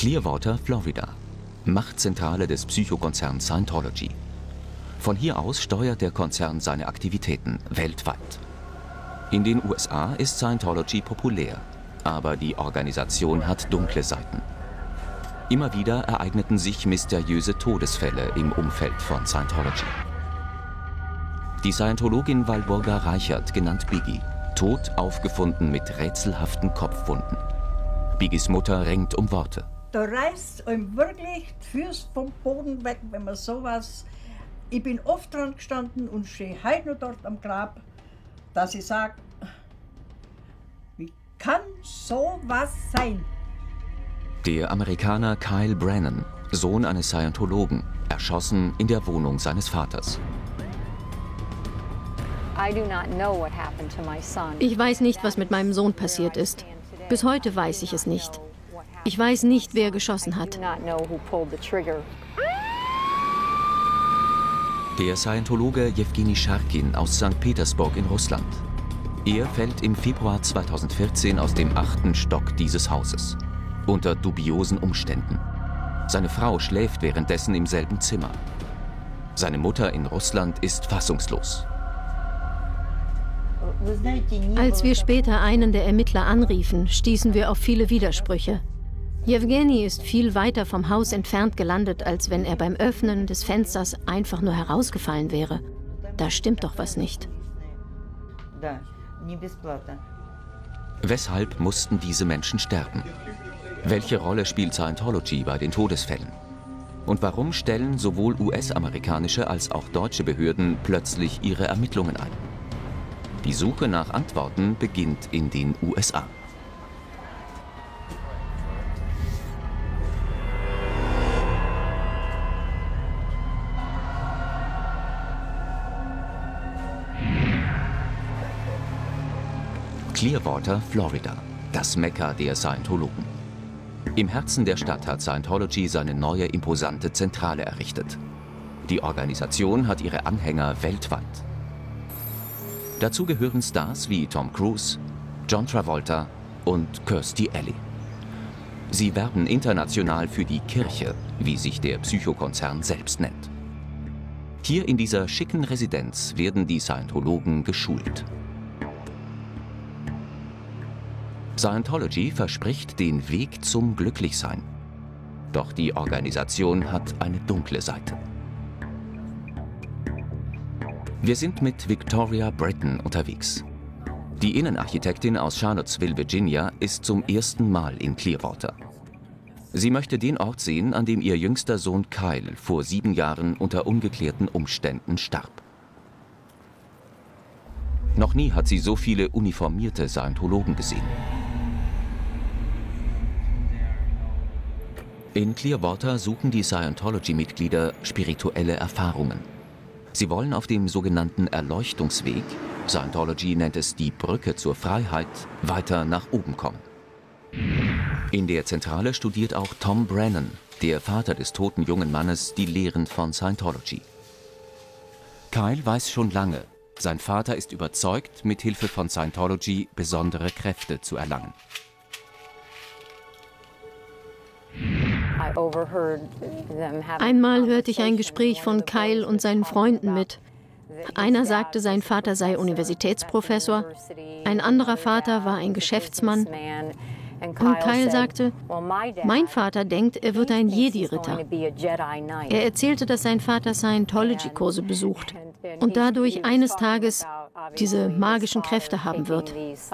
Clearwater, Florida. Machtzentrale des Psychokonzerns Scientology. Von hier aus steuert der Konzern seine Aktivitäten weltweit. In den USA ist Scientology populär, aber die Organisation hat dunkle Seiten. Immer wieder ereigneten sich mysteriöse Todesfälle im Umfeld von Scientology. Die Scientologin Walburga Reichert, genannt Biggie, tot aufgefunden mit rätselhaften Kopfwunden. Biggies Mutter ringt um Worte. Da reißt einem wirklich die Füße vom Boden weg, wenn man sowas... Ich bin oft dran gestanden und stehe heute noch dort am Grab, dass ich sage, wie kann sowas sein? Der Amerikaner Kyle Brannon, Sohn eines Scientologen, erschossen in der Wohnung seines Vaters. Ich weiß nicht, was mit meinem Sohn passiert ist. Bis heute weiß ich es nicht. Ich weiß nicht, wer geschossen hat. Der Scientologe Jewgeni Scharkin aus St. Petersburg in Russland. Er fällt im Februar 2014 aus dem 8. Stock dieses Hauses. Unter dubiosen Umständen. Seine Frau schläft währenddessen im selben Zimmer. Seine Mutter in Russland ist fassungslos. Als wir später einen der Ermittler anriefen, stießen wir auf viele Widersprüche. Jewgeni ist viel weiter vom Haus entfernt gelandet, als wenn er beim Öffnen des Fensters einfach nur herausgefallen wäre. Da stimmt doch was nicht. Weshalb mussten diese Menschen sterben? Welche Rolle spielt Scientology bei den Todesfällen? Und warum stellen sowohl US-amerikanische als auch deutsche Behörden plötzlich ihre Ermittlungen ein? Die Suche nach Antworten beginnt in den USA. Clearwater, Florida, das Mekka der Scientologen. Im Herzen der Stadt hat Scientology seine neue imposante Zentrale errichtet. Die Organisation hat ihre Anhänger weltweit. Dazu gehören Stars wie Tom Cruise, John Travolta und Kirstie Alley. Sie werben international für die Kirche, wie sich der Psychokonzern selbst nennt. Hier in dieser schicken Residenz werden die Scientologen geschult. Scientology verspricht den Weg zum Glücklichsein. Doch die Organisation hat eine dunkle Seite. Wir sind mit Victoria Britton unterwegs. Die Innenarchitektin aus Charlottesville, Virginia, ist zum ersten Mal in Clearwater. Sie möchte den Ort sehen, an dem ihr jüngster Sohn Kyle vor 7 Jahren unter ungeklärten Umständen starb. Noch nie hat sie so viele uniformierte Scientologen gesehen. In Clearwater suchen die Scientology-Mitglieder spirituelle Erfahrungen. Sie wollen auf dem sogenannten Erleuchtungsweg, Scientology nennt es die Brücke zur Freiheit, weiter nach oben kommen. In der Zentrale studiert auch Tom Brannon, der Vater des toten jungen Mannes, die Lehren von Scientology. Kyle weiß schon lange, sein Vater ist überzeugt, mit Hilfe von Scientology besondere Kräfte zu erlangen. Einmal hörte ich ein Gespräch von Kyle und seinen Freunden mit. Einer sagte, sein Vater sei Universitätsprofessor, ein anderer Vater war ein Geschäftsmann. Und Kyle sagte, mein Vater denkt, er wird ein Jedi-Ritter. Er erzählte, dass sein Vater Scientology-Kurse besucht und dadurch eines Tages diese magischen Kräfte haben wird.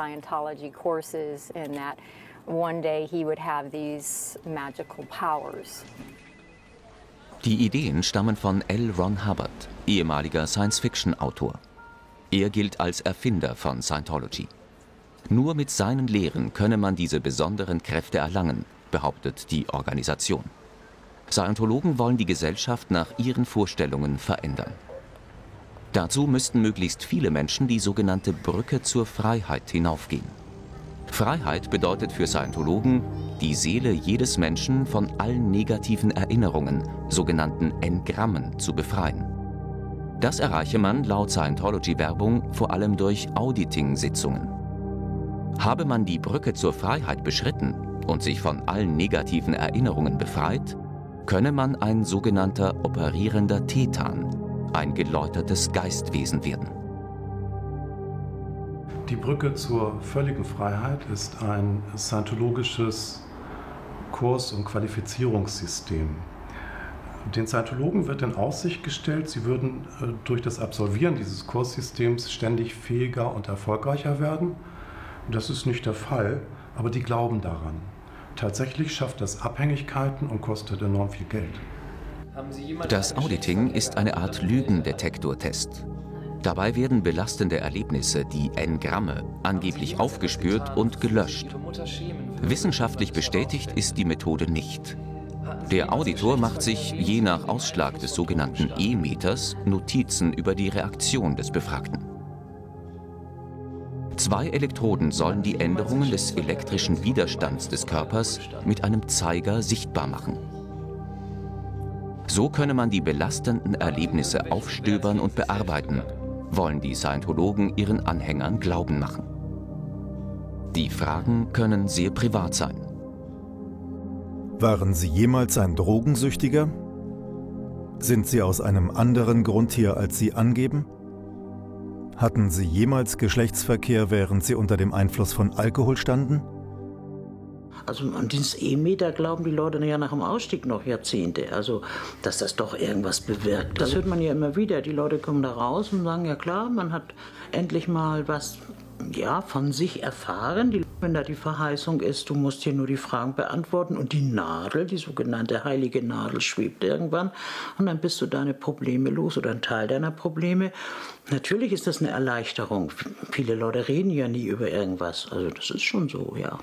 Die Ideen stammen von L. Ron Hubbard, ehemaliger Science-Fiction-Autor. Er gilt als Erfinder von Scientology. Nur mit seinen Lehren könne man diese besonderen Kräfte erlangen, behauptet die Organisation. Scientologen wollen die Gesellschaft nach ihren Vorstellungen verändern. Dazu müssten möglichst viele Menschen die sogenannte Brücke zur Freiheit hinaufgehen. Freiheit bedeutet für Scientologen, die Seele jedes Menschen von allen negativen Erinnerungen, sogenannten Engrammen, zu befreien. Das erreiche man laut Scientology-Werbung vor allem durch Auditing-Sitzungen. Habe man die Brücke zur Freiheit beschritten, und sich von allen negativen Erinnerungen befreit, könne man ein sogenannter operierender Tetan, ein geläutertes Geistwesen werden. Die Brücke zur völligen Freiheit ist ein scientologisches Kurs- und Qualifizierungssystem. Den Scientologen wird in Aussicht gestellt, sie würden durch das Absolvieren dieses Kurssystems ständig fähiger und erfolgreicher werden. Das ist nicht der Fall, aber die glauben daran. Tatsächlich schafft das Abhängigkeiten und kostet enorm viel Geld. Das Auditing ist eine Art Lügendetektortest. Dabei werden belastende Erlebnisse, die Engramme, angeblich aufgespürt und gelöscht. Wissenschaftlich bestätigt ist die Methode nicht. Der Auditor macht sich je nach Ausschlag des sogenannten E-Meters Notizen über die Reaktion des Befragten. 2 Elektroden sollen die Änderungen des elektrischen Widerstands des Körpers mit einem Zeiger sichtbar machen. So könne man die belastenden Erlebnisse aufstöbern und bearbeiten, wollen die Scientologen ihren Anhängern glauben machen. Die Fragen können sehr privat sein. Waren Sie jemals ein Drogensüchtiger? Sind Sie aus einem anderen Grund hier, als Sie angeben? Hatten Sie jemals Geschlechtsverkehr, während Sie unter dem Einfluss von Alkohol standen? Also an dieses E-Meter glauben die Leute ja nach dem Ausstieg noch Jahrzehnte. Also, dass das doch irgendwas bewirkt. Das hört man ja immer wieder. Die Leute kommen da raus und sagen, ja klar, man hat endlich mal was von sich erfahren. Wenn da die Verheißung ist, du musst hier nur die Fragen beantworten und die Nadel, die sogenannte heilige Nadel, schwebt irgendwann und dann bist du deine Probleme los oder ein Teil deiner Probleme. Natürlich ist das eine Erleichterung. Viele Leute reden ja nie über irgendwas. Also das ist schon so, ja.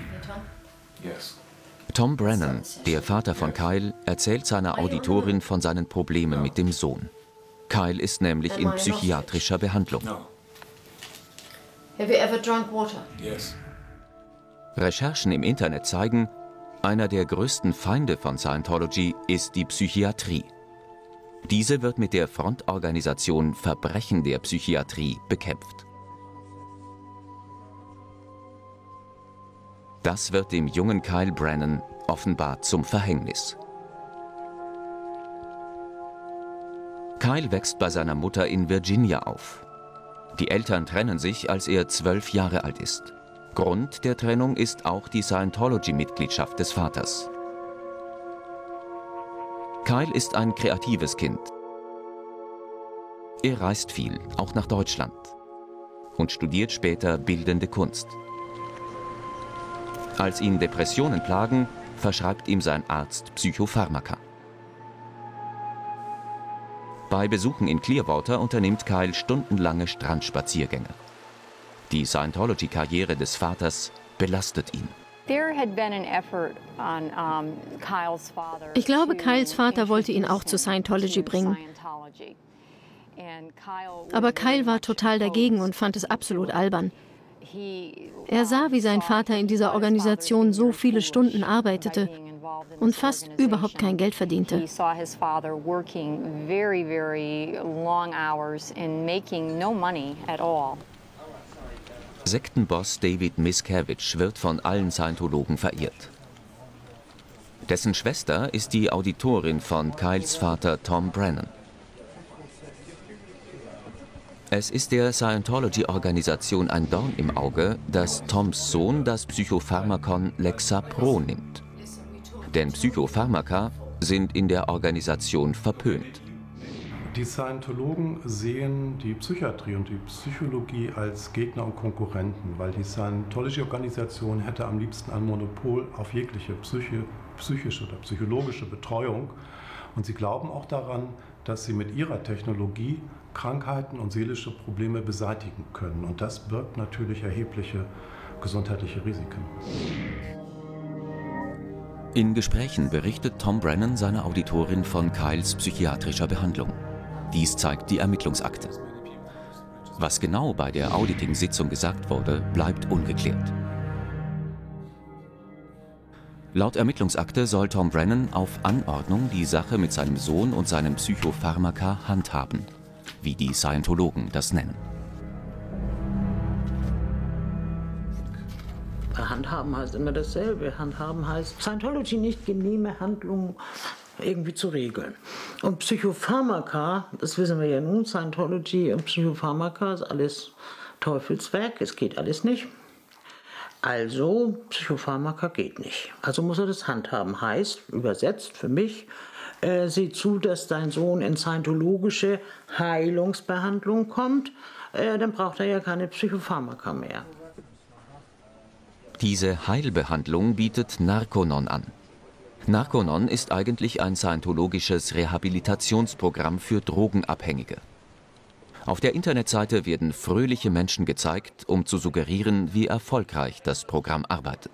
Tom Brennan, der Vater von Kyle, erzählt seiner Auditorin von seinen Problemen mit dem Sohn. Kyle ist nämlich in psychiatrischer Behandlung. Have you ever drunk water? Yes. Recherchen im Internet zeigen, einer der größten Feinde von Scientology ist die Psychiatrie. Diese wird mit der Frontorganisation Verbrechen der Psychiatrie bekämpft. Das wird dem jungen Kyle Brennan offenbar zum Verhängnis. Kyle wächst bei seiner Mutter in Virginia auf. Die Eltern trennen sich, als er 12 Jahre alt ist. Grund der Trennung ist auch die Scientology-Mitgliedschaft des Vaters. Kyle ist ein kreatives Kind. Er reist viel, auch nach Deutschland, und studiert später bildende Kunst. Als ihn Depressionen plagen, verschreibt ihm sein Arzt Psychopharmaka. Bei Besuchen in Clearwater unternimmt Kyle stundenlange Strandspaziergänge. Die Scientology-Karriere des Vaters belastet ihn. Ich glaube, Kyles Vater wollte ihn auch zu Scientology bringen. Aber Kyle war total dagegen und fand es absolut albern. Er sah, wie sein Vater in dieser Organisation so viele Stunden arbeitete und fast überhaupt kein Geld verdiente. Sektenboss David Miscavige wird von allen Scientologen verehrt. Dessen Schwester ist die Auditorin von Kyles Vater Tom Brennan. Es ist der Scientology-Organisation ein Dorn im Auge, dass Toms Sohn das Psychopharmakon Lexapro nimmt. Denn Psychopharmaka sind in der Organisation verpönt. Die Scientologen sehen die Psychiatrie und die Psychologie als Gegner und Konkurrenten, weil die Scientology-Organisation hätte am liebsten ein Monopol auf jegliche psychische oder psychologische Betreuung. Und sie glauben auch daran, dass sie mit ihrer Technologie Krankheiten und seelische Probleme beseitigen können. Und das birgt natürlich erhebliche gesundheitliche Risiken. In Gesprächen berichtet Tom Brennan seiner Auditorin von Kyles psychiatrischer Behandlung. Dies zeigt die Ermittlungsakte. Was genau bei der Auditing-Sitzung gesagt wurde, bleibt ungeklärt. Laut Ermittlungsakte soll Tom Brennan auf Anordnung die Sache mit seinem Sohn und seinem Psychopharmaka handhaben, wie die Scientologen das nennen. Handhaben heißt immer dasselbe. Handhaben heißt Scientology nicht genehme Handlungen irgendwie zu regeln. Und Psychopharmaka, das wissen wir ja nun, Scientology und Psychopharmaka ist alles Teufelswerk, es geht alles nicht. Also Psychopharmaka geht nicht. Also muss er das handhaben. Heißt, übersetzt für mich, sieh zu, dass dein Sohn in scientologische Heilungsbehandlung kommt, dann braucht er ja keine Psychopharmaka mehr. Diese Heilbehandlung bietet Narconon an. Narconon ist eigentlich ein scientologisches Rehabilitationsprogramm für Drogenabhängige. Auf der Internetseite werden fröhliche Menschen gezeigt, um zu suggerieren, wie erfolgreich das Programm arbeitet.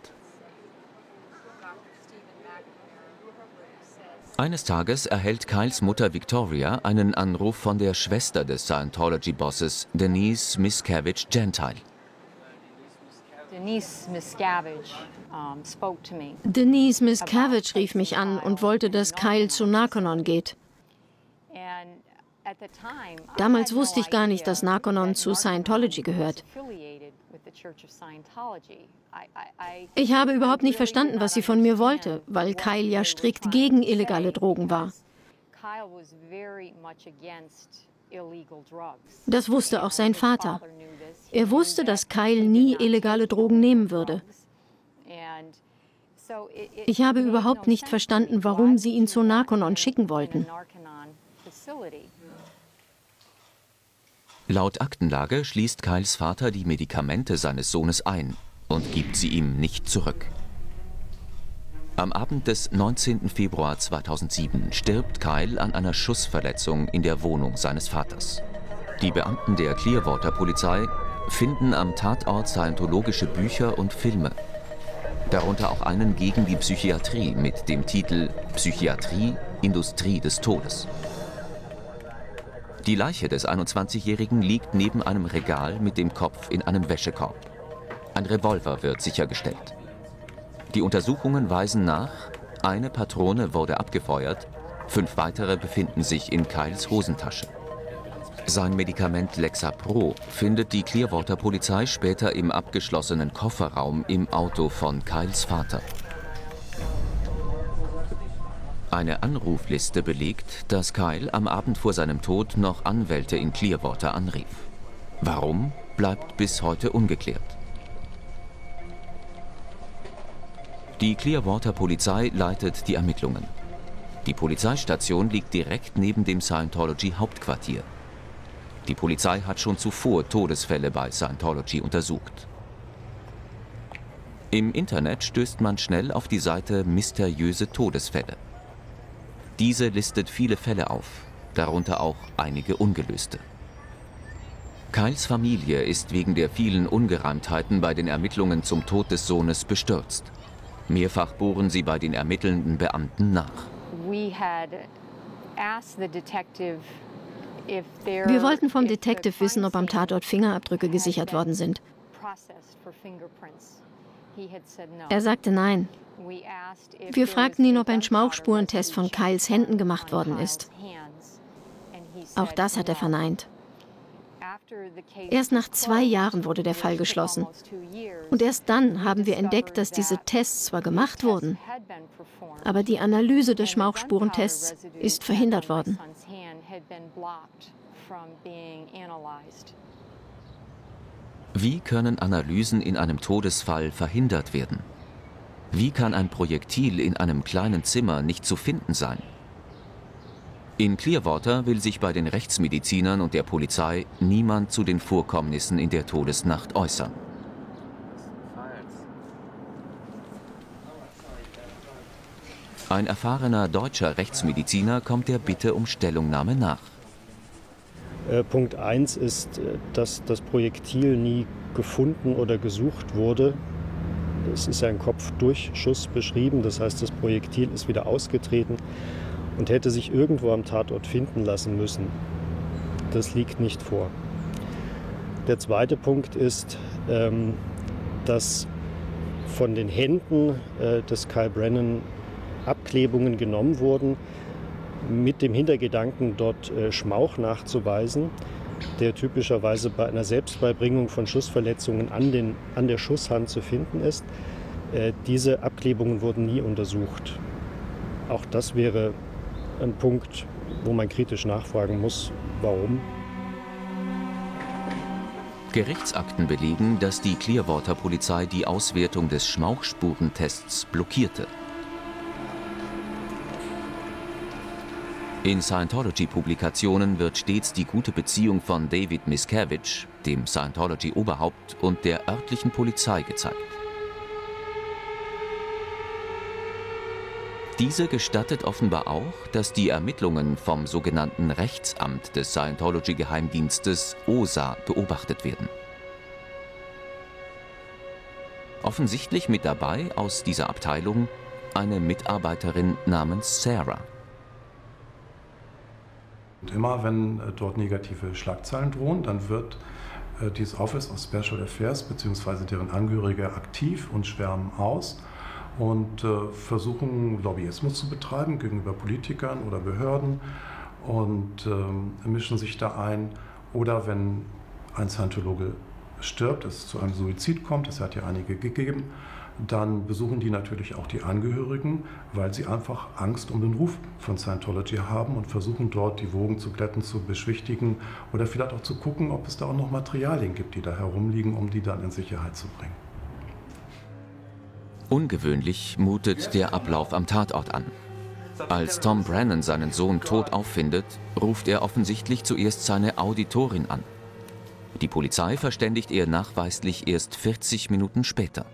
Eines Tages erhält Kyles Mutter Victoria einen Anruf von der Schwester des Scientology-Bosses, Denise Miscavige Gentile. Denise Miscavige rief mich an und wollte, dass Kyle zu Narconon geht. Damals wusste ich gar nicht, dass Narconon zu Scientology gehört. Ich habe überhaupt nicht verstanden, was sie von mir wollte, weil Kyle ja strikt gegen illegale Drogen war. Das wusste auch sein Vater. Er wusste, dass Kyle nie illegale Drogen nehmen würde. Ich habe überhaupt nicht verstanden, warum sie ihn zu Narconon schicken wollten. Laut Aktenlage schließt Kyles Vater die Medikamente seines Sohnes ein und gibt sie ihm nicht zurück. Am Abend des 19. Februar 2007 stirbt Kyle an einer Schussverletzung in der Wohnung seines Vaters. Die Beamten der Clearwater-Polizei finden am Tatort scientologische Bücher und Filme. Darunter auch einen gegen die Psychiatrie mit dem Titel »Psychiatrie, Industrie des Todes«. Die Leiche des 21-Jährigen liegt neben einem Regal mit dem Kopf in einem Wäschekorb. Ein Revolver wird sichergestellt. Die Untersuchungen weisen nach, eine Patrone wurde abgefeuert, 5 weitere befinden sich in Kyles Hosentasche. Sein Medikament Lexapro findet die Clearwater-Polizei später im abgeschlossenen Kofferraum im Auto von Kyles Vater. Eine Anrufliste belegt, dass Kyle am Abend vor seinem Tod noch Anwälte in Clearwater anrief. Warum, bleibt bis heute ungeklärt. Die Clearwater-Polizei leitet die Ermittlungen. Die Polizeistation liegt direkt neben dem Scientology-Hauptquartier. Die Polizei hat schon zuvor Todesfälle bei Scientology untersucht. Im Internet stößt man schnell auf die Seite Mysteriöse Todesfälle. Diese listet viele Fälle auf, darunter auch einige ungelöste. Kyles Familie ist wegen der vielen Ungereimtheiten bei den Ermittlungen zum Tod des Sohnes bestürzt. Mehrfach bohren sie bei den ermittelnden Beamten nach. Wir wollten vom Detective wissen, ob am Tatort Fingerabdrücke gesichert worden sind. Er sagte nein. Wir fragten ihn, ob ein Schmauchspurentest von Kyles Händen gemacht worden ist. Auch das hat er verneint. Erst nach 2 Jahren wurde der Fall geschlossen. Und erst dann haben wir entdeckt, dass diese Tests zwar gemacht wurden, aber die Analyse des Schmauchspurentests ist verhindert worden. Wie können Analysen in einem Todesfall verhindert werden? Wie kann ein Projektil in einem kleinen Zimmer nicht zu finden sein? In Clearwater will sich bei den Rechtsmedizinern und der Polizei niemand zu den Vorkommnissen in der Todesnacht äußern. Ein erfahrener deutscher Rechtsmediziner kommt der Bitte um Stellungnahme nach. Punkt 1 ist, dass das Projektil nie gefunden oder gesucht wurde. Es ist ein Kopfdurchschuss beschrieben, das heißt, das Projektil ist wieder ausgetreten und hätte sich irgendwo am Tatort finden lassen müssen. Das liegt nicht vor. Der zweite Punkt ist, dass von den Händen des Kyle Brennan Abklebungen genommen wurden, mit dem Hintergedanken, dort Schmauch nachzuweisen, der typischerweise bei einer Selbstbeibringung von Schussverletzungen an der Schusshand zu finden ist. Diese Abklebungen wurden nie untersucht. Auch das wäre ein Punkt, wo man kritisch nachfragen muss, warum. Gerichtsakten belegen, dass die Clearwater-Polizei die Auswertung des Schmauchspurentests blockierte. In Scientology-Publikationen wird stets die gute Beziehung von David Miscavige, dem Scientology-Oberhaupt, und der örtlichen Polizei gezeigt. Diese gestattet offenbar auch, dass die Ermittlungen vom sogenannten Rechtsamt des Scientology-Geheimdienstes OSA beobachtet werden. Offensichtlich mit dabei aus dieser Abteilung eine Mitarbeiterin namens Sarah. Und immer wenn dort negative Schlagzeilen drohen, dann wird dieses Office of Special Affairs bzw. deren Angehörige aktiv und schwärmen aus und versuchen Lobbyismus zu betreiben gegenüber Politikern oder Behörden und mischen sich da ein. Oder wenn ein Scientologe stirbt, es zu einem Suizid kommt, es hat ja einige gegeben, dann besuchen die natürlich auch die Angehörigen, weil sie einfach Angst um den Ruf von Scientology haben und versuchen dort die Wogen zu glätten, zu beschwichtigen oder vielleicht auch zu gucken, ob es da auch noch Materialien gibt, die da herumliegen, um die dann in Sicherheit zu bringen. Ungewöhnlich mutet der Ablauf am Tatort an. Als Tom Brennan seinen Sohn tot auffindet, ruft er offensichtlich zuerst seine Auditorin an. Die Polizei verständigt er nachweislich erst 40 Minuten später.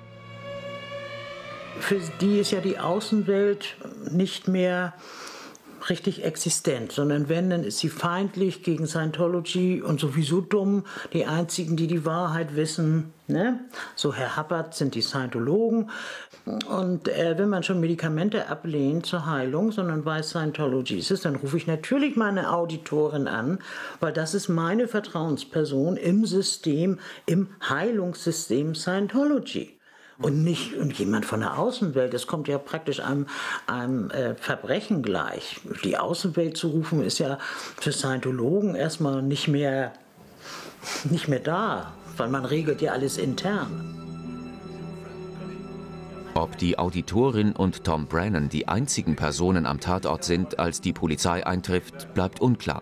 Für die ist ja die Außenwelt nicht mehr richtig existent, sondern wenn, dann ist sie feindlich gegen Scientology und sowieso dumm. Die einzigen, die die Wahrheit wissen, ne? So Herr Hubbard sind die Scientologen. Und wenn man schon Medikamente ablehnt zur Heilung, sondern weiß Scientology ist es, dann rufe ich natürlich meine Auditorin an, weil das ist meine Vertrauensperson im System, im Heilungssystem Scientology. Und nicht jemand von der Außenwelt, das kommt ja praktisch einem Verbrechen gleich. Die Außenwelt zu rufen, ist ja für Scientologen erstmal nicht mehr da, weil man regelt ja alles intern. Ob die Auditorin und Tom Brennan die einzigen Personen am Tatort sind, als die Polizei eintrifft, bleibt unklar.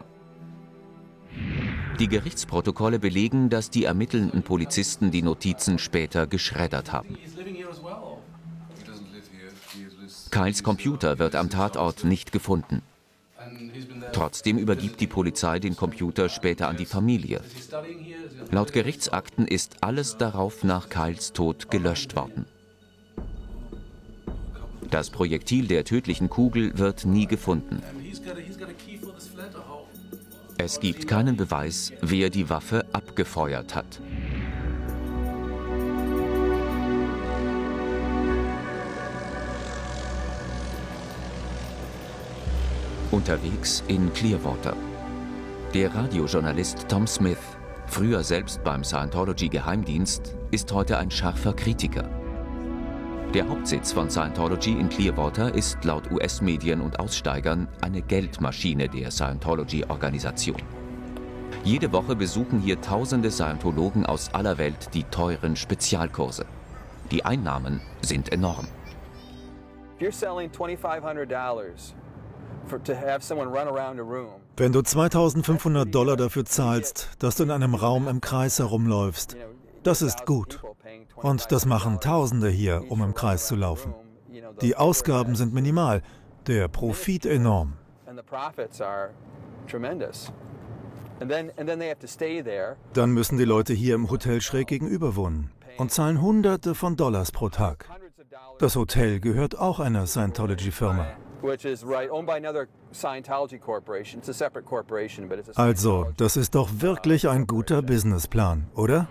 Die Gerichtsprotokolle belegen, dass die ermittelnden Polizisten die Notizen später geschreddert haben. Kyles Computer wird am Tatort nicht gefunden. Trotzdem übergibt die Polizei den Computer später an die Familie. Laut Gerichtsakten ist alles darauf nach Kyles Tod gelöscht worden. Das Projektil der tödlichen Kugel wird nie gefunden. Es gibt keinen Beweis, wer die Waffe abgefeuert hat. Unterwegs in Clearwater. Der Radiojournalist Tom Smith, früher selbst beim Scientology-Geheimdienst, ist heute ein scharfer Kritiker. Der Hauptsitz von Scientology in Clearwater ist laut US-Medien und Aussteigern eine Geldmaschine der Scientology-Organisation. Jede Woche besuchen hier tausende Scientologen aus aller Welt die teuren Spezialkurse. Die Einnahmen sind enorm. Wenn du $2.500 dafür zahlst, dass du in einem Raum im Kreis herumläufst, das ist gut. Und das machen Tausende hier, um im Kreis zu laufen. Die Ausgaben sind minimal, der Profit enorm. Dann müssen die Leute hier im Hotel schräg gegenüber wohnen und zahlen Hunderte von Dollars pro Tag. Das Hotel gehört auch einer Scientology-Firma. Also, das ist doch wirklich ein guter Businessplan, oder?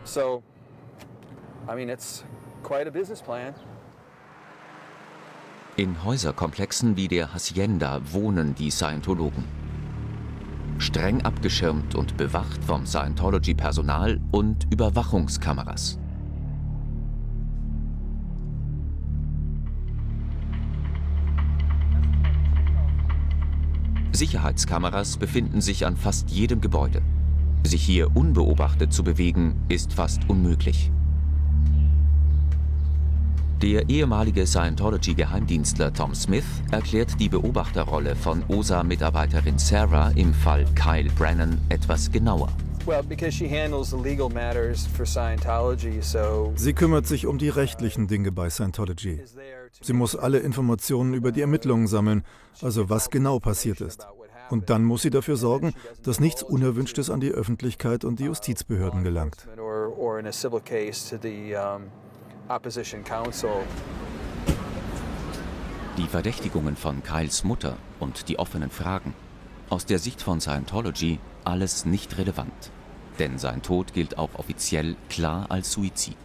In Häuserkomplexen wie der Hacienda wohnen die Scientologen. Streng abgeschirmt und bewacht vom Scientology-Personal und Überwachungskameras. Sicherheitskameras befinden sich an fast jedem Gebäude. Sich hier unbeobachtet zu bewegen, ist fast unmöglich. Der ehemalige Scientology-Geheimdienstler Tom Smith erklärt die Beobachterrolle von OSA-Mitarbeiterin Sarah im Fall Kyle Brennan etwas genauer. Sie kümmert sich um die rechtlichen Dinge bei Scientology. Sie muss alle Informationen über die Ermittlungen sammeln, also was genau passiert ist. Und dann muss sie dafür sorgen, dass nichts Unerwünschtes an die Öffentlichkeit und die Justizbehörden gelangt. Die Verdächtigungen von Kyles Mutter und die offenen Fragen. Aus der Sicht von Scientology alles nicht relevant. Denn sein Tod gilt auch offiziell klar als Suizid.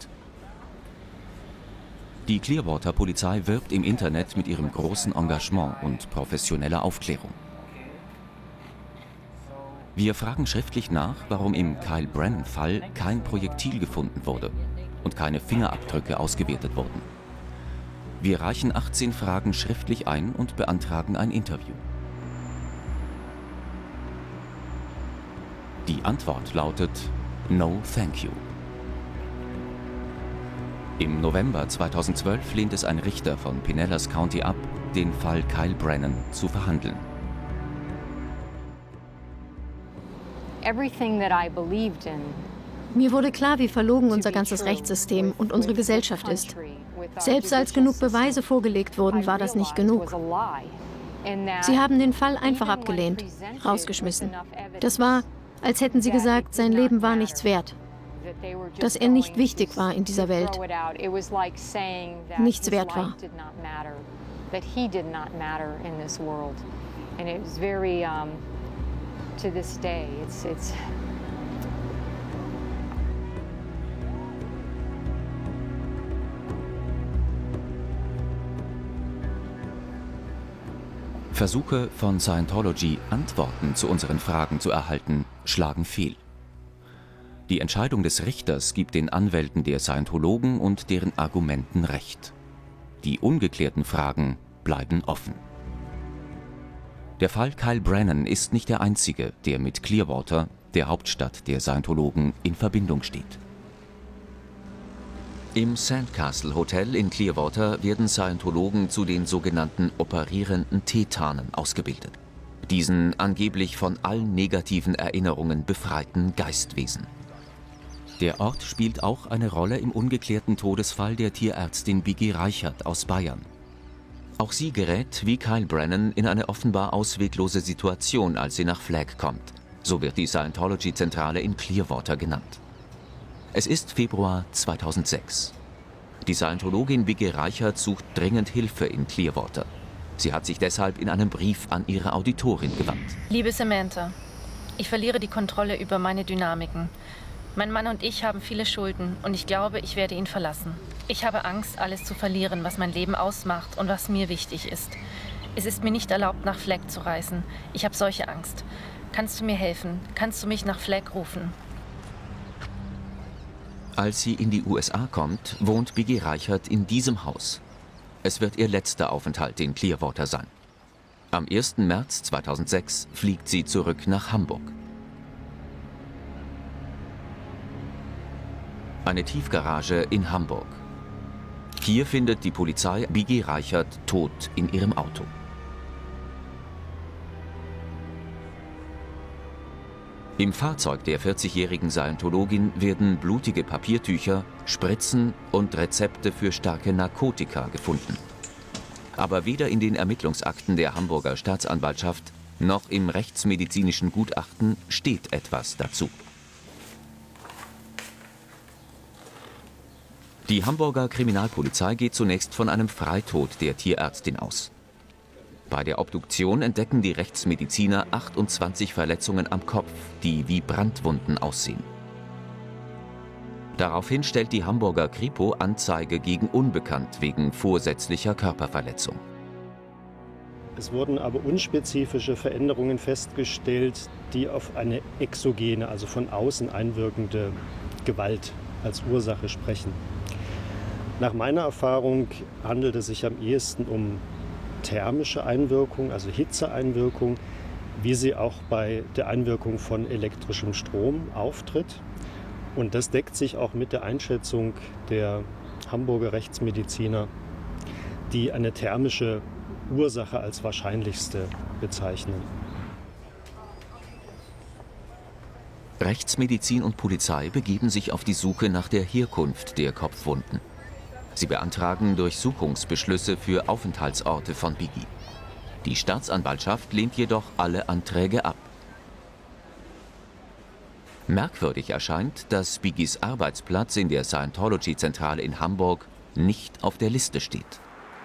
Die Clearwater-Polizei wirbt im Internet mit ihrem großen Engagement und professioneller Aufklärung. Wir fragen schriftlich nach, warum im Kyle Brennan-Fall kein Projektil gefunden wurde und keine Fingerabdrücke ausgewertet wurden. Wir reichen 18 Fragen schriftlich ein und beantragen ein Interview. Die Antwort lautet No, thank you. Im November 2012 lehnt es ein Richter von Pinellas County ab, den Fall Kyle Brennan zu verhandeln. Mir wurde klar, wie verlogen unser ganzes Rechtssystem und unsere Gesellschaft ist. Selbst als genug Beweise vorgelegt wurden, war das nicht genug. Sie haben den Fall einfach abgelehnt, rausgeschmissen. Das war, als hätten sie gesagt, sein Leben war nichts wert. Dass er nicht wichtig war in dieser Welt. Nichts wert war. To this day, it's Versuche von Scientology, Antworten zu unseren Fragen zu erhalten, schlagen fehl. Die Entscheidung des Richters gibt den Anwälten der Scientologen und deren Argumenten recht. Die ungeklärten Fragen bleiben offen. Der Fall Kyle Brennan ist nicht der einzige, der mit Clearwater, der Hauptstadt der Scientologen, in Verbindung steht. Im Sandcastle Hotel in Clearwater werden Scientologen zu den sogenannten operierenden Tetanen ausgebildet. Diesen angeblich von allen negativen Erinnerungen befreiten Geistwesen. Der Ort spielt auch eine Rolle im ungeklärten Todesfall der Tierärztin Biggie Reichert aus Bayern. Auch sie gerät, wie Kyle Brennan, in eine offenbar ausweglose Situation, als sie nach Flagg kommt. So wird die Scientology-Zentrale in Clearwater genannt. Es ist Februar 2006. Die Scientologin Biggie Reichert sucht dringend Hilfe in Clearwater. Sie hat sich deshalb in einem Brief an ihre Auditorin gewandt. Liebe Samantha, ich verliere die Kontrolle über meine Dynamiken. Mein Mann und ich haben viele Schulden und ich glaube, ich werde ihn verlassen. Ich habe Angst, alles zu verlieren, was mein Leben ausmacht und was mir wichtig ist. Es ist mir nicht erlaubt, nach Flagg zu reisen. Ich habe solche Angst. Kannst du mir helfen? Kannst du mich nach Flagg rufen? Als sie in die USA kommt, wohnt Biggie Reichert in diesem Haus. Es wird ihr letzter Aufenthalt in Clearwater sein. Am 1. März 2006 fliegt sie zurück nach Hamburg. Eine Tiefgarage in Hamburg. Hier findet die Polizei Biggie Reichert tot in ihrem Auto. Im Fahrzeug der 40-jährigen Scientologin werden blutige Papiertücher, Spritzen und Rezepte für starke Narkotika gefunden. Aber weder in den Ermittlungsakten der Hamburger Staatsanwaltschaft noch im rechtsmedizinischen Gutachten steht etwas dazu. Die Hamburger Kriminalpolizei geht zunächst von einem Freitod der Tierärztin aus. Bei der Obduktion entdecken die Rechtsmediziner 28 Verletzungen am Kopf, die wie Brandwunden aussehen. Daraufhin stellt die Hamburger Kripo Anzeige gegen Unbekannt wegen vorsätzlicher Körperverletzung. Es wurden aber unspezifische Veränderungen festgestellt, die auf eine exogene, also von außen einwirkende Gewalt als Ursache sprechen. Nach meiner Erfahrung handelt es sich am ehesten um thermische Einwirkung, also Hitzeeinwirkung, wie sie auch bei der Einwirkung von elektrischem Strom auftritt. Und das deckt sich auch mit der Einschätzung der Hamburger Rechtsmediziner, die eine thermische Ursache als wahrscheinlichste bezeichnen. Rechtsmedizin und Polizei begeben sich auf die Suche nach der Herkunft der Kopfwunden. Sie beantragen Durchsuchungsbeschlüsse für Aufenthaltsorte von Biggie. Die Staatsanwaltschaft lehnt jedoch alle Anträge ab. Merkwürdig erscheint, dass Biggies Arbeitsplatz in der Scientology-Zentrale in Hamburg nicht auf der Liste steht.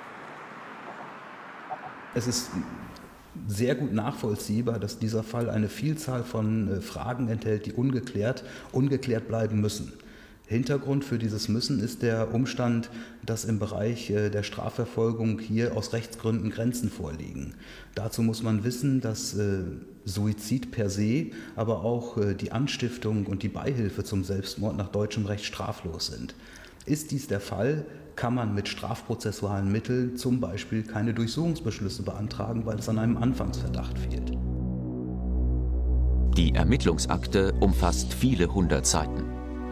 Es ist sehr gut nachvollziehbar, dass dieser Fall eine Vielzahl von Fragen enthält, die ungeklärt bleiben müssen. Hintergrund für dieses Müssen ist der Umstand, dass im Bereich der Strafverfolgung hier aus Rechtsgründen Grenzen vorliegen. Dazu muss man wissen, dass Suizid per se, aber auch die Anstiftung und die Beihilfe zum Selbstmord nach deutschem Recht straflos sind. Ist dies der Fall, kann man mit strafprozessualen Mitteln zum Beispiel keine Durchsuchungsbeschlüsse beantragen, weil es an einem Anfangsverdacht fehlt. Die Ermittlungsakte umfasst viele hundert Seiten.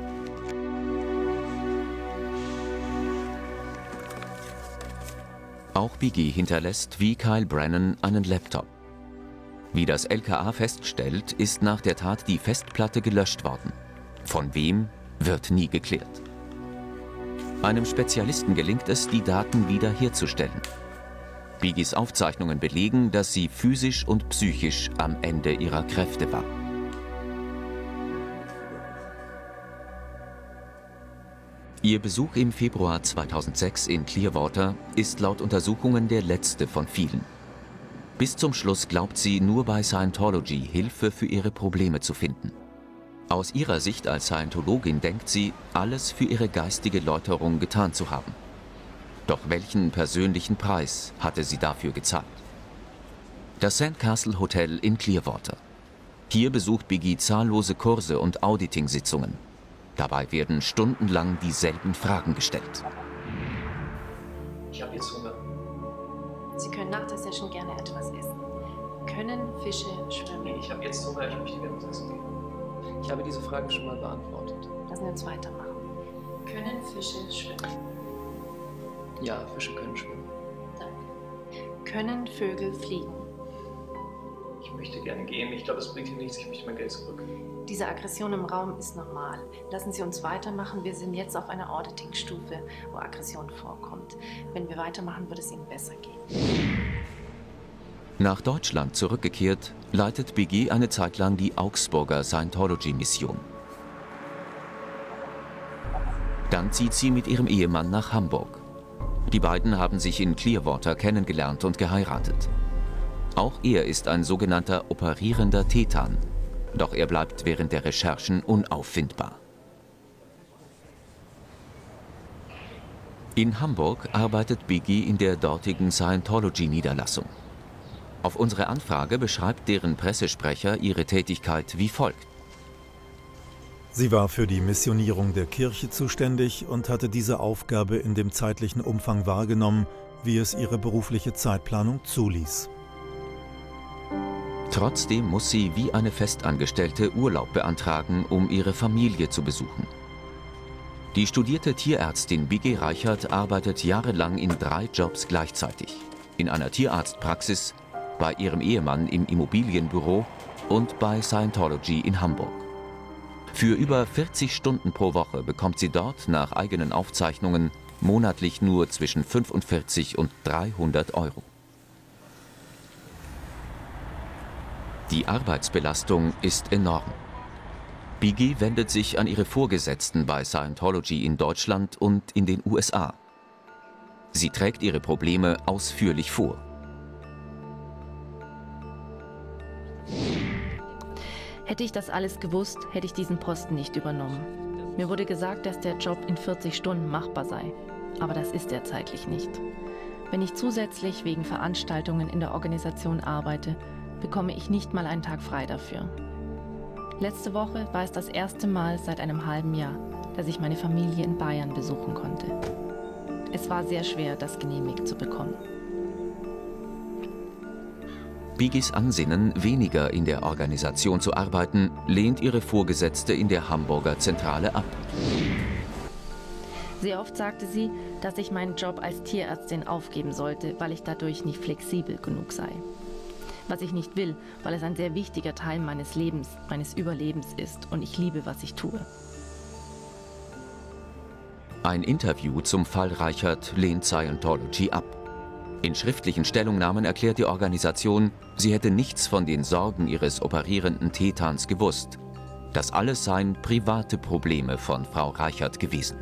Auch Biggie hinterlässt wie Kyle Brennan einen Laptop. Wie das LKA feststellt, ist nach der Tat die Festplatte gelöscht worden. Von wem, wird nie geklärt. Einem Spezialisten gelingt es, die Daten wiederherzustellen. Biggies Aufzeichnungen belegen, dass sie physisch und psychisch am Ende ihrer Kräfte war. Ihr Besuch im Februar 2006 in Clearwater ist laut Untersuchungen der letzte von vielen. Bis zum Schluss glaubt sie, nur bei Scientology Hilfe für ihre Probleme zu finden. Aus ihrer Sicht als Scientologin denkt sie, alles für ihre geistige Läuterung getan zu haben. Doch welchen persönlichen Preis hatte sie dafür gezahlt? Das Sandcastle Hotel in Clearwater. Hier besucht Biggie zahllose Kurse und Auditing-Sitzungen. Dabei werden stundenlang dieselben Fragen gestellt. Ich habe jetzt Hunger. Sie können nach der Session gerne etwas essen. Können Fische schwimmen? Nee, ich habe jetzt Hunger, ich möchte gerne was essen gehen. Ich habe diese Fragen schon mal beantwortet. Lassen wir uns weitermachen. Können Fische schwimmen? Ja, Fische können schwimmen. Danke. Können Vögel fliegen? Ich möchte gerne gehen. Ich glaube, es bringt hier nichts. Ich möchte mein Geld zurück. Diese Aggression im Raum ist normal. Lassen Sie uns weitermachen. Wir sind jetzt auf einer Auditing-Stufe, wo Aggression vorkommt. Wenn wir weitermachen, wird es Ihnen besser gehen. Nach Deutschland zurückgekehrt, leitet Biggie eine Zeit lang die Augsburger Scientology-Mission. Dann zieht sie mit ihrem Ehemann nach Hamburg. Die beiden haben sich in Clearwater kennengelernt und geheiratet. Auch er ist ein sogenannter operierender Tetan, doch er bleibt während der Recherchen unauffindbar. In Hamburg arbeitet Biggie in der dortigen Scientology-Niederlassung. Auf unsere Anfrage beschreibt deren Pressesprecher ihre Tätigkeit wie folgt. Sie war für die Missionierung der Kirche zuständig und hatte diese Aufgabe in dem zeitlichen Umfang wahrgenommen, wie es ihre berufliche Zeitplanung zuließ. Trotzdem muss sie wie eine Festangestellte Urlaub beantragen, um ihre Familie zu besuchen. Die studierte Tierärztin Biggie Reichert arbeitet jahrelang in 3 Jobs gleichzeitig. In einer Tierarztpraxis, bei ihrem Ehemann im Immobilienbüro und bei Scientology in Hamburg. Für über 40 Stunden pro Woche bekommt sie dort nach eigenen Aufzeichnungen monatlich nur zwischen 45 und 300 Euro. Die Arbeitsbelastung ist enorm. Biggie wendet sich an ihre Vorgesetzten bei Scientology in Deutschland und in den USA. Sie trägt ihre Probleme ausführlich vor. Hätte ich das alles gewusst, hätte ich diesen Posten nicht übernommen. Mir wurde gesagt, dass der Job in 40 Stunden machbar sei. Aber das ist er zeitlich nicht. Wenn ich zusätzlich wegen Veranstaltungen in der Organisation arbeite, bekomme ich nicht mal einen Tag frei dafür. Letzte Woche war es das erste Mal seit einem halben Jahr, dass ich meine Familie in Bayern besuchen konnte. Es war sehr schwer, das genehmigt zu bekommen. Biggies Ansinnen, weniger in der Organisation zu arbeiten, lehnt ihre Vorgesetzte in der Hamburger Zentrale ab. Sehr oft sagte sie, dass ich meinen Job als Tierärztin aufgeben sollte, weil ich dadurch nicht flexibel genug sei. Was ich nicht will, weil es ein sehr wichtiger Teil meines Lebens, meines Überlebens ist und ich liebe, was ich tue. Ein Interview zum Fall Reichert lehnt Scientology ab. In schriftlichen Stellungnahmen erklärt die Organisation, sie hätte nichts von den Sorgen ihres operierenden Thetans gewusst. Das alles seien private Probleme von Frau Reichert gewesen.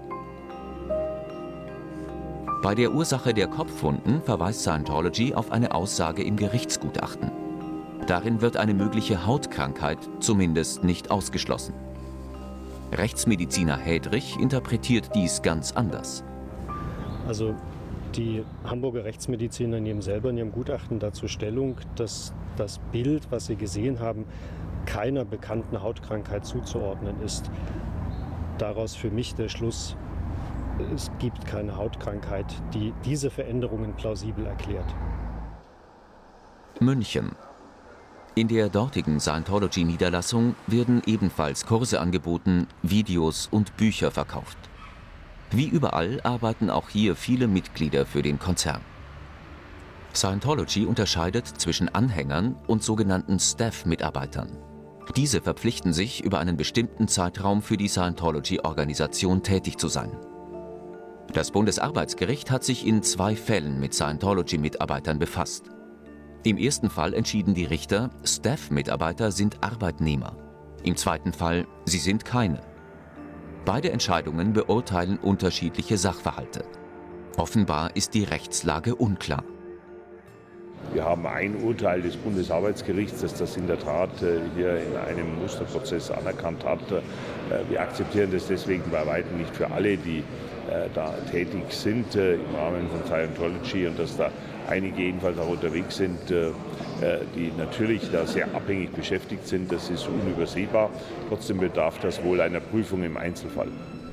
Bei der Ursache der Kopfwunden verweist Scientology auf eine Aussage im Gerichtsgutachten. Darin wird eine mögliche Hautkrankheit zumindest nicht ausgeschlossen. Rechtsmediziner Hädrich interpretiert dies ganz anders. Also die Hamburger Rechtsmediziner nehmen selber in ihrem Gutachten dazu Stellung, dass das Bild, was sie gesehen haben, keiner bekannten Hautkrankheit zuzuordnen ist. Daraus für mich der Schluss: Es gibt keine Hautkrankheit, die diese Veränderungen plausibel erklärt. München. In der dortigen Scientology-Niederlassung werden ebenfalls Kurse angeboten, Videos und Bücher verkauft. Wie überall arbeiten auch hier viele Mitglieder für den Konzern. Scientology unterscheidet zwischen Anhängern und sogenannten Staff-Mitarbeitern. Diese verpflichten sich, über einen bestimmten Zeitraum für die Scientology-Organisation tätig zu sein. Das Bundesarbeitsgericht hat sich in 2 Fällen mit Scientology-Mitarbeitern befasst. Im ersten Fall entschieden die Richter, Staff-Mitarbeiter sind Arbeitnehmer. Im zweiten Fall, sie sind keine. Beide Entscheidungen beurteilen unterschiedliche Sachverhalte. Offenbar ist die Rechtslage unklar. Wir haben ein Urteil des Bundesarbeitsgerichts, das das in der Tat hier in einem Musterprozess anerkannt hat. Wir akzeptieren das deswegen bei weitem nicht für alle, die da tätig sind im Rahmen von Scientology, und dass da einige jedenfalls auch unterwegs sind, die natürlich da sehr abhängig beschäftigt sind. Das ist unübersehbar. Trotzdem bedarf das wohl einer Prüfung im Einzelfall.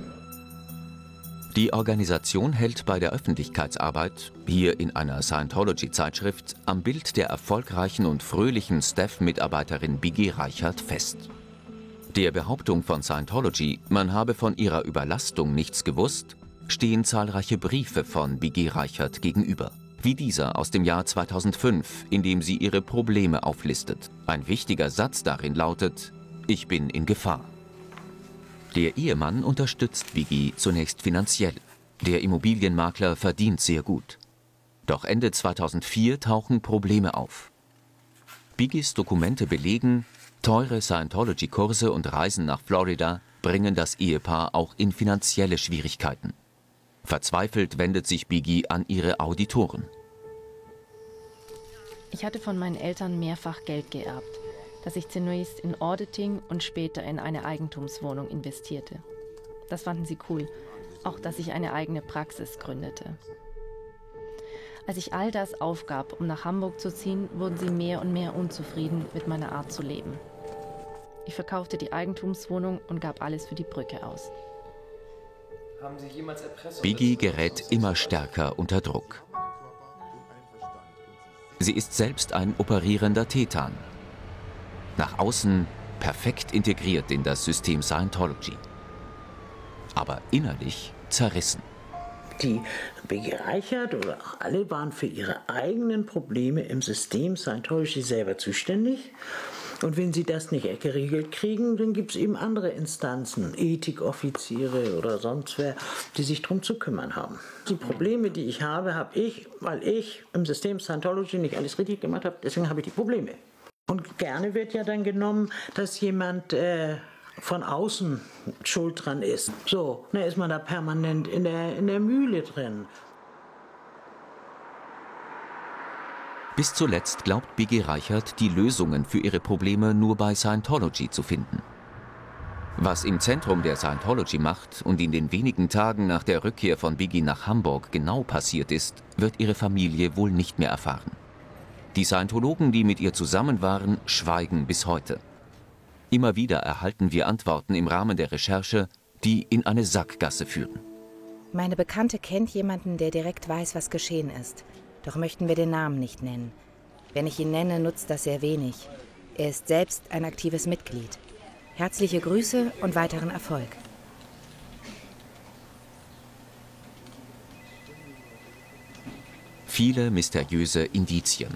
Die Organisation hält bei der Öffentlichkeitsarbeit, hier in einer Scientology-Zeitschrift, am Bild der erfolgreichen und fröhlichen Staff-Mitarbeiterin Biggie Reichert fest. Der Behauptung von Scientology, man habe von ihrer Überlastung nichts gewusst, stehen zahlreiche Briefe von Biggie Reichert gegenüber. Wie dieser aus dem Jahr 2005, in dem sie ihre Probleme auflistet. Ein wichtiger Satz darin lautet: Ich bin in Gefahr. Der Ehemann unterstützt Biggie zunächst finanziell. Der Immobilienmakler verdient sehr gut. Doch Ende 2004 tauchen Probleme auf. Biggies Dokumente belegen, teure Scientology-Kurse und Reisen nach Florida bringen das Ehepaar auch in finanzielle Schwierigkeiten. Verzweifelt wendet sich Biggie an ihre Auditoren. Ich hatte von meinen Eltern mehrfach Geld geerbt, das ich zunächst in Auditing und später in eine Eigentumswohnung investierte. Das fanden sie cool, auch dass ich eine eigene Praxis gründete. Als ich all das aufgab, um nach Hamburg zu ziehen, wurden sie mehr und mehr unzufrieden mit meiner Art zu leben. Ich verkaufte die Eigentumswohnung und gab alles für die Brücke aus. Biggie gerät immer stärker unter Druck. Sie ist selbst ein operierender Tetan. Nach außen perfekt integriert in das System Scientology. Aber innerlich zerrissen. Die Biggie Reichert oder auch alle waren für ihre eigenen Probleme im System Scientology selber zuständig. Und wenn sie das nicht geregelt kriegen, dann gibt es eben andere Instanzen, Ethikoffiziere oder sonst wer, die sich darum zu kümmern haben. Die Probleme, die ich habe, weil ich im System Scientology nicht alles richtig gemacht habe, deswegen habe ich die Probleme. Und gerne wird ja dann genommen, dass jemand von außen schuld dran ist. So, dann ist man da permanent in der Mühle drin. Bis zuletzt glaubt Biggie Reichert, die Lösungen für ihre Probleme nur bei Scientology zu finden. Was im Zentrum der Scientology macht und in den wenigen Tagen nach der Rückkehr von Biggie nach Hamburg genau passiert ist, wird ihre Familie wohl nicht mehr erfahren. Die Scientologen, die mit ihr zusammen waren, schweigen bis heute. Immer wieder erhalten wir Antworten im Rahmen der Recherche, die in eine Sackgasse führen. Meine Bekannte kennt jemanden, der direkt weiß, was geschehen ist. Doch möchten wir den Namen nicht nennen. Wenn ich ihn nenne, nutzt das sehr wenig. Er ist selbst ein aktives Mitglied. Herzliche Grüße und weiteren Erfolg. Viele mysteriöse Indizien.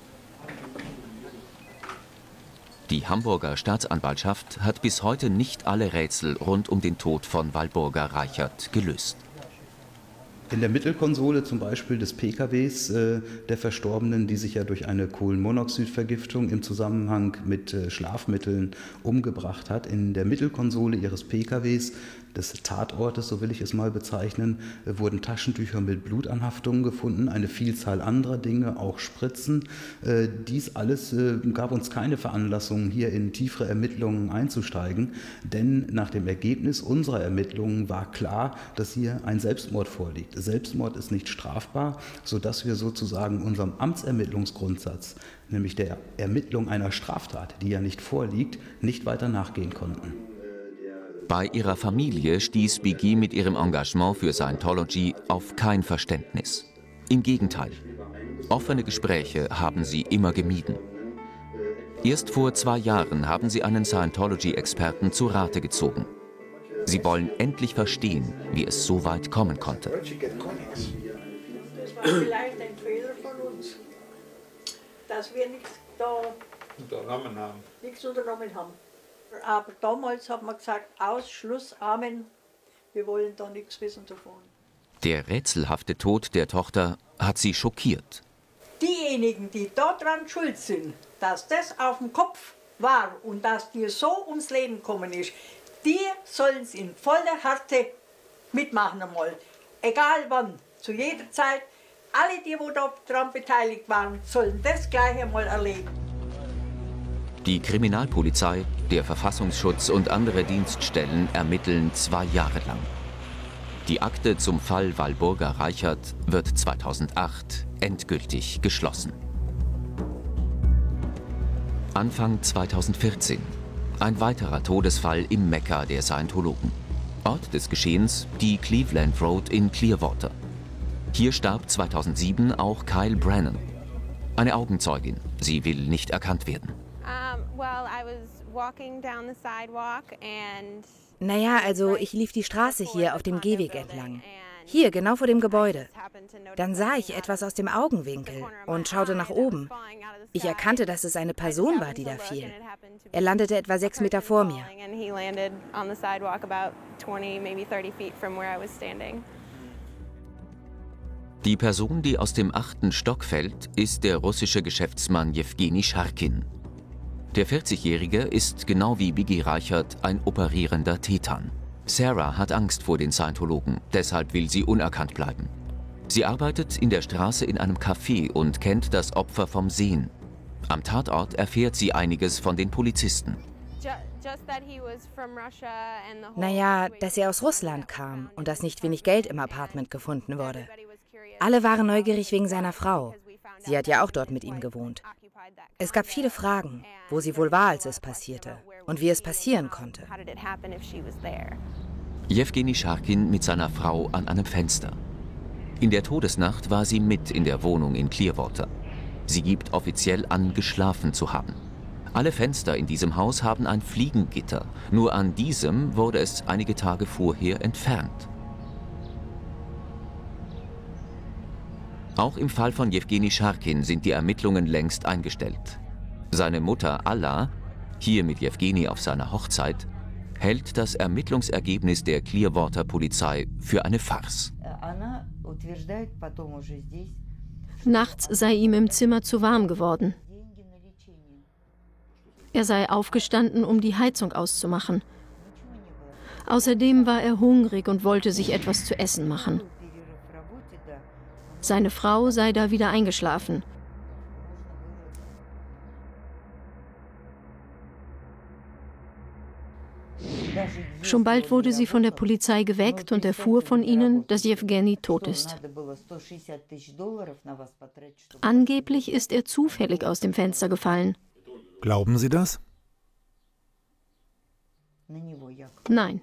Die Hamburger Staatsanwaltschaft hat bis heute nicht alle Rätsel rund um den Tod von Walburga Reichert gelöst. In der Mittelkonsole zum Beispiel des PKWs der Verstorbenen, die sich ja durch eine Kohlenmonoxidvergiftung im Zusammenhang mit Schlafmitteln umgebracht hat, in der Mittelkonsole ihres PKWs, des Tatortes, so will ich es mal bezeichnen, wurden Taschentücher mit Blutanhaftungen gefunden, eine Vielzahl anderer Dinge, auch Spritzen. Dies alles gab uns keine Veranlassung, hier in tiefere Ermittlungen einzusteigen, denn nach dem Ergebnis unserer Ermittlungen war klar, dass hier ein Selbstmord vorliegt. Selbstmord ist nicht strafbar, sodass wir sozusagen unserem Amtsermittlungsgrundsatz, nämlich der Ermittlung einer Straftat, die ja nicht vorliegt, nicht weiter nachgehen konnten. Bei ihrer Familie stieß Biggie mit ihrem Engagement für Scientology auf kein Verständnis. Im Gegenteil, offene Gespräche haben sie immer gemieden. Erst vor 2 Jahren haben sie einen Scientology-Experten zu Rate gezogen. Sie wollen endlich verstehen, wie es so weit kommen konnte. Das war vielleicht ein Fehler von uns, dass wir nichts unternommen haben. Aber damals hat man gesagt, aus, Schluss, Amen, wir wollen da nichts wissen davon. Der rätselhafte Tod der Tochter hat sie schockiert. Diejenigen, die daran schuld sind, dass das auf dem Kopf war und dass dir so ums Leben gekommen ist, die sollen es in voller Härte mitmachen einmal. Egal wann, zu jeder Zeit. Alle, die daran beteiligt waren, sollen das gleich einmal erleben. Die Kriminalpolizei, der Verfassungsschutz und andere Dienststellen ermitteln 2 Jahre lang. Die Akte zum Fall Walburga Reichert wird 2008 endgültig geschlossen. Anfang 2014. Ein weiterer Todesfall im Mekka der Scientologen. Ort des Geschehens die Cleveland Road in Clearwater. Hier starb 2007 auch Kyle Brannon. Eine Augenzeugin. Sie will nicht erkannt werden. Naja, also ich lief die Straße hier auf dem Gehweg entlang. Hier, genau vor dem Gebäude. Dann sah ich etwas aus dem Augenwinkel und schaute nach oben. Ich erkannte, dass es eine Person war, die da fiel. Er landete etwa 6 Meter vor mir. Die Person, die aus dem 8. Stock fällt, ist der russische Geschäftsmann Jewgeni Scharkin. Der 40-Jährige ist genau wie Biggie Reichert ein operierender Tetan. Sarah hat Angst vor den Scientologen, deshalb will sie unerkannt bleiben. Sie arbeitet in der Straße in einem Café und kennt das Opfer vom Sehen. Am Tatort erfährt sie einiges von den Polizisten. Naja, dass er aus Russland kam und dass nicht wenig Geld im Apartment gefunden wurde. Alle waren neugierig wegen seiner Frau. Sie hat ja auch dort mit ihm gewohnt. Es gab viele Fragen, wo sie wohl war, als es passierte und wie es passieren konnte. Jewgeni Scharkin mit seiner Frau an einem Fenster. In der Todesnacht war sie mit in der Wohnung in Clearwater. Sie gibt offiziell an, geschlafen zu haben. Alle Fenster in diesem Haus haben ein Fliegengitter. Nur an diesem wurde es einige Tage vorher entfernt. Auch im Fall von Jewgeni Scharkin sind die Ermittlungen längst eingestellt. Seine Mutter Alla, hier mit Jewgeni auf seiner Hochzeit, hält das Ermittlungsergebnis der Clearwater Polizei für eine Farce. Nachts sei ihm im Zimmer zu warm geworden. Er sei aufgestanden, um die Heizung auszumachen. Außerdem war er hungrig und wollte sich etwas zu essen machen. Seine Frau sei da wieder eingeschlafen. Schon bald wurde sie von der Polizei geweckt und erfuhr von ihnen, dass Jewgeni tot ist. Angeblich ist er zufällig aus dem Fenster gefallen. Glauben Sie das? Nein.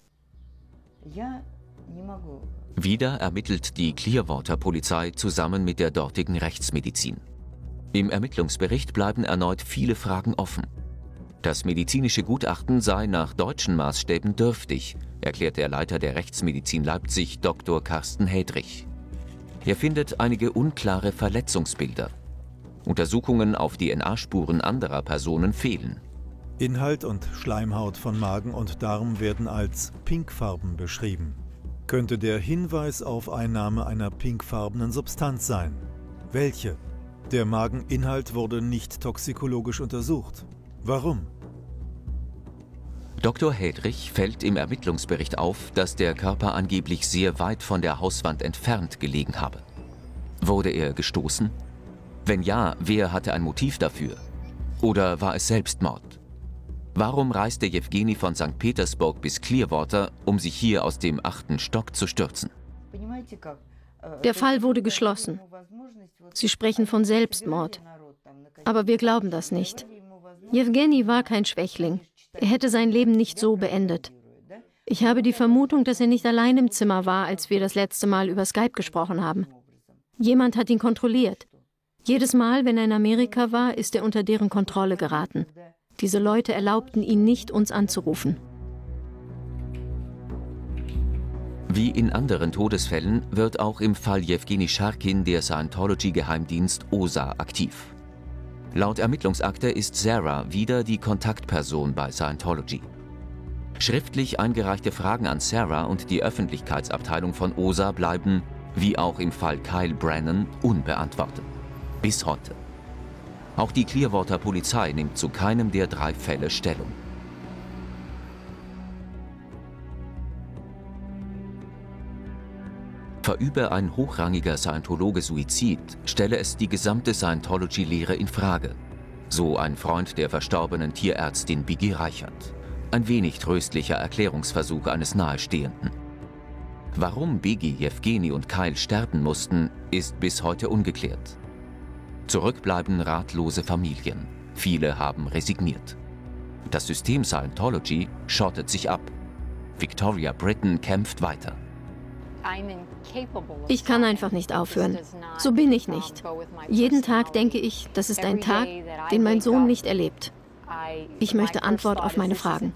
Wieder ermittelt die Clearwater Polizei zusammen mit der dortigen Rechtsmedizin. Im Ermittlungsbericht bleiben erneut viele Fragen offen. Das medizinische Gutachten sei nach deutschen Maßstäben dürftig, erklärt der Leiter der Rechtsmedizin Leipzig, Dr. Carsten Hedrich. Er findet einige unklare Verletzungsbilder. Untersuchungen auf DNA-Spuren anderer Personen fehlen. Inhalt und Schleimhaut von Magen und Darm werden als pinkfarben beschrieben. Könnte der Hinweis auf Einnahme einer pinkfarbenen Substanz sein? Welche? Der Mageninhalt wurde nicht toxikologisch untersucht. Warum? Dr. Hedrich fällt im Ermittlungsbericht auf, dass der Körper angeblich sehr weit von der Hauswand entfernt gelegen habe. Wurde er gestoßen? Wenn ja, wer hatte ein Motiv dafür? Oder war es Selbstmord? Warum reiste Jewgeni von St. Petersburg bis Clearwater, um sich hier aus dem 8. Stock zu stürzen? Der Fall wurde geschlossen. Sie sprechen von Selbstmord. Aber wir glauben das nicht. Jewgeni war kein Schwächling. Er hätte sein Leben nicht so beendet. Ich habe die Vermutung, dass er nicht allein im Zimmer war, als wir das letzte Mal über Skype gesprochen haben. Jemand hat ihn kontrolliert. Jedes Mal, wenn er in Amerika war, ist er unter deren Kontrolle geraten. Diese Leute erlaubten ihn nicht, uns anzurufen. Wie in anderen Todesfällen wird auch im Fall Jewgeni Scharkin der Scientology-Geheimdienst OSA aktiv. Laut Ermittlungsakte ist Sarah wieder die Kontaktperson bei Scientology. Schriftlich eingereichte Fragen an Sarah und die Öffentlichkeitsabteilung von OSA bleiben, wie auch im Fall Kyle Brannon, unbeantwortet. Bis heute. Auch die Clearwater Polizei nimmt zu keinem der 3 Fälle Stellung. Verübe ein hochrangiger Scientologe Suizid, stelle es die gesamte Scientology-Lehre in Frage. So ein Freund der verstorbenen Tierärztin Biggie Reichert. Ein wenig tröstlicher Erklärungsversuch eines Nahestehenden. Warum Biggie, Jewgeni und Kyle sterben mussten, ist bis heute ungeklärt. Zurückbleiben ratlose Familien. Viele haben resigniert. Das System Scientology schottet sich ab. Victoria Britton kämpft weiter. Ich kann einfach nicht aufhören. So bin ich nicht. Jeden Tag denke ich, das ist ein Tag, den mein Sohn nicht erlebt. Ich möchte Antwort auf meine Fragen.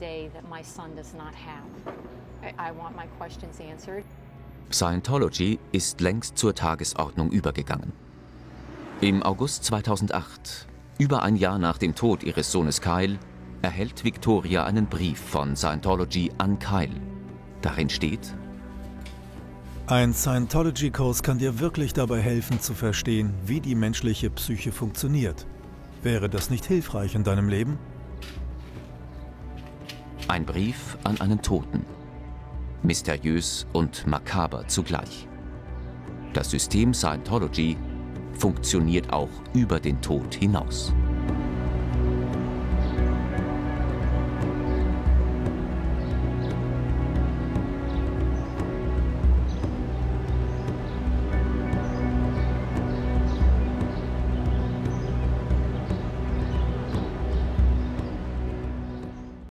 Scientology ist längst zur Tagesordnung übergegangen. Im August 2008, über ein Jahr nach dem Tod ihres Sohnes Kyle, erhält Victoria einen Brief von Scientology an Kyle. Darin steht: Ein Scientology-Kurs kann dir wirklich dabei helfen zu verstehen, wie die menschliche Psyche funktioniert. Wäre das nicht hilfreich in deinem Leben? Ein Brief an einen Toten. Mysteriös und makaber zugleich. Das System Scientology funktioniert auch über den Tod hinaus.